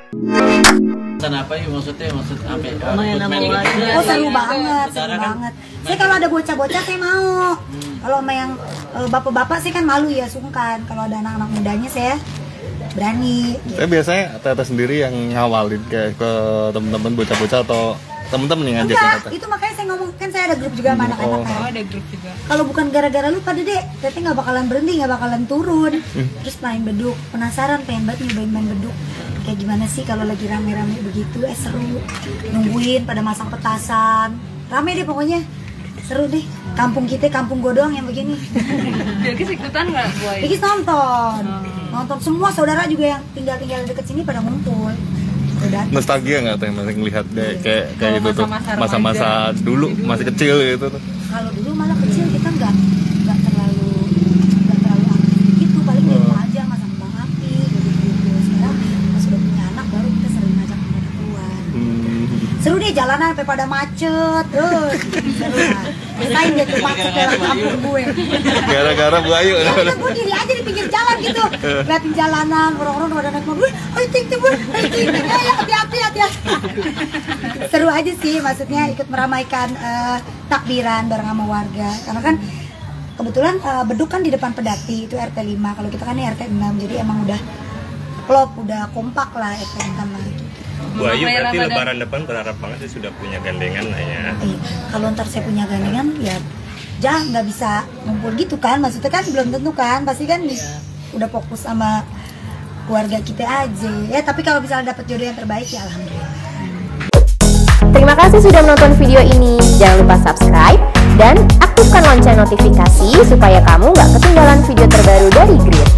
Apa ya maksudnya apa? Oh seru banget, seru banget. Saya kalau ada bocah-bocah saya mau. Kalau sama yang bapak-bapak sih kan malu ya, sungkan. Kalau ada anak-anak mudanya saya berani. Saya biasanya Tete sendiri yang ngawalin kayak ke temen-temen bocah-bocah atau temen-temen yang ngajakin Enggak, Tete? itu makanya saya ngomong, kan saya ada grup juga sama anak-anak kan. Ada grup juga. Kalau bukan gara-gara lu pada dek, Tete nggak bakalan berhenti, nggak bakalan turun. Terus main beduk, penasaran pengen banget nyobain main beduk. Kayak gimana sih kalau lagi rame-rame begitu, seru. Nungguin pada masang petasan, rame deh pokoknya. Seru deh, kampung kita, kampung gue doang yang begini. Jadi ikutan nggak Boy? Ikis nonton, nonton semua saudara juga yang tinggal deket sini pada ngumpul. Nostalgia nggak Teh masih ngelihat kayak gitu tuh masa-masa dulu masih kecil gitu tuh? Kalau dulu malah kecil kita nggak terlalu aktif gitu, paling di rumah aja masang kembang api gitu. Sekarang pas udah punya anak baru kita sering ngajak mereka keluar. Seru deh jalanan sampai pada macet, seru lah. Rasain deh tuh macet lewat kampung gue. Gara-gara Bu Ayu. Ya udah gue diri aja di pinggir jalan gitu, liatin jalanan orang-orang pada naik mobil, ayo ting ya hati-hati. Seru aja sih, maksudnya ikut meramaikan takbiran bareng sama warga. Karena kan kebetulan beduk kan di depan Pedati itu RT 5, kalau kita kan ini RT 6, jadi emang udah klop, udah kompak lah RT 6 lah. Bu Ayu berarti lebaran depan berharap banget sih sudah punya gandengan lah ya. Kalau ntar saya punya gandengan ya jangan nggak bisa ngumpul gitu kan, maksudnya kan belum tentu kan, pasti kan udah fokus sama keluarga kita aja ya. Tapi kalau misalnya dapat jodoh yang terbaik ya alhamdulillah. Terima kasih sudah menonton video ini. Jangan lupa subscribe dan aktifkan lonceng notifikasi supaya kamu nggak ketinggalan video terbaru dari Grid.